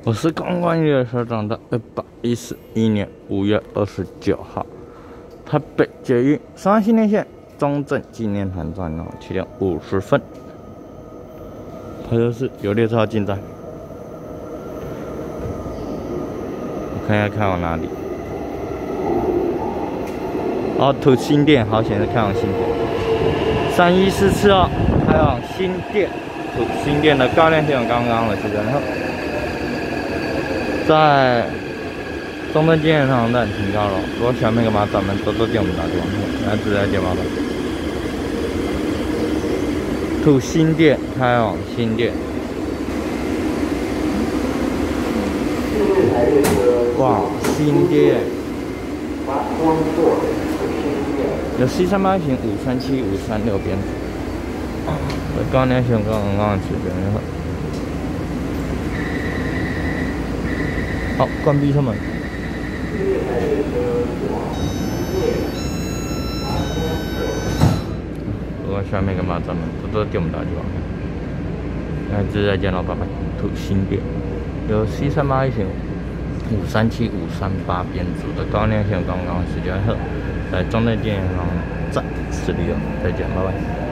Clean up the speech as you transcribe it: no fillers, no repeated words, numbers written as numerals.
我是公关局的所长的2814年5月29号，台北捷运双溪内线中正纪念堂站哦，7点50分。它就是有列车要进站，我看一下开往哪里。哦，土新店，好险是开往新店。314次哦，开往新店，土新店的高亮线刚刚的时间后。 在中正纪念堂站停靠了。如果想那个嘛，咱们多多点我们打电话，来直接电话吧。土新店开往新店。哇，新店。有C38型、537、536编组。高亮线刚刚时间后。 好，关闭车门。如果下面干嘛？咱们多多给我们打电话。那直接再见了，拜拜。土新店有 C38型、537、538编组的高亮线刚刚时间后，在中正纪念堂站此地哦，再见，拜拜。